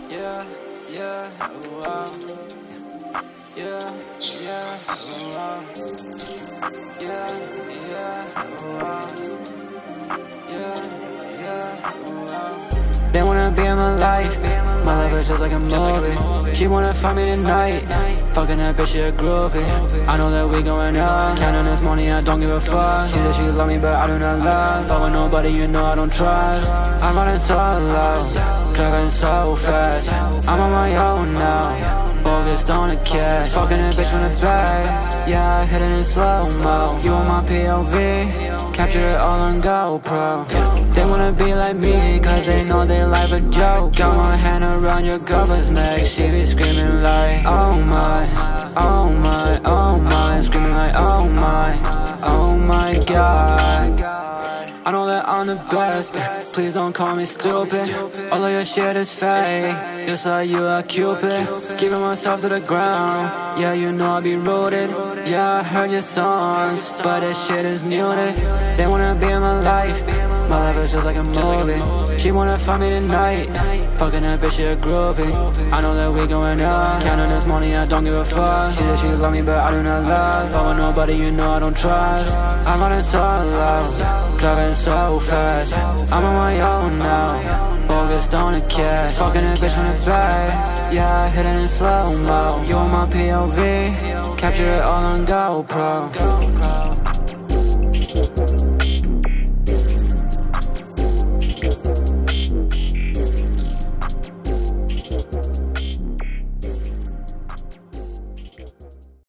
Yeah, yeah, oh, wow. Yeah, yeah, oh, wow. Yeah, yeah, oh, wow. Yeah, yeah, oh, wow. They wanna be in my life, my life is just like a movie. She wanna find me tonight, fucking that bitch, she a groupie. I know that we going up, counting this money, I don't give a fuck. She said she love me, but I do not love. Fuck with nobody, you know I don't trust. I'm running so low, driving so fast. I'm on my own now, focused on the cash. Fucking that bitch from the back, yeah, I hit it in slow-mo. You on my POV, capture it all on GoPro. They wanna be like me, cause they know they life a joke. Got my hand around your girlfriend's neck, she be screaming like, oh my, oh my, oh my. Screaming like, oh my god. I know that I'm the best, please don't call me stupid. All of your shit is fake, just like you are Cupid. Giving myself to the ground, yeah, you know I be rooted. Yeah, I heard your songs, but this shit is muted. They wanna be in my life is just like a movie. She wanna find me tonight, fucking that bitch, she a groupie. I know that we going up, counting this money, I don't give a fuck. She said she love me, but I do not love. Fuck with nobody, you know I don't trust. I'm running so low, driving so fast. I'm on my own now, focused on the cash. Fucking that bitch from the back, yeah, I hit it in slow-mo. You on my POV, capture it all on GoPro.